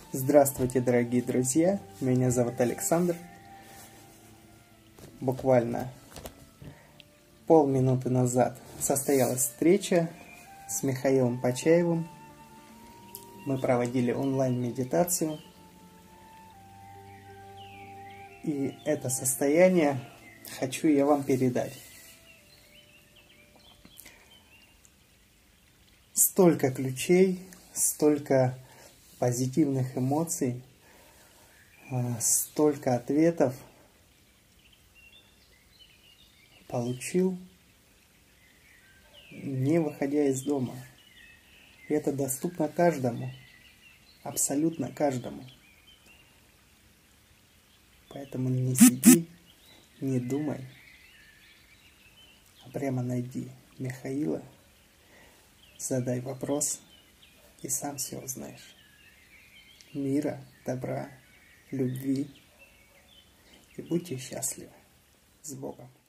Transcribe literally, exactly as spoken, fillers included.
Здравствуйте, дорогие друзья! Меня зовут Александр. Буквально полминуты назад состоялась встреча с Михаилом Почаевым. Мы проводили онлайн-медитацию. И это состояние хочу я вам передать. Столько ключей, столько позитивных эмоций, столько ответов получил, не выходя из дома. И это доступно каждому, абсолютно каждому. Поэтому не сиди, не думай, а прямо найди Михаила, задай вопрос и сам все узнаешь. Мира, добра, любви и будьте счастливы. С Богом.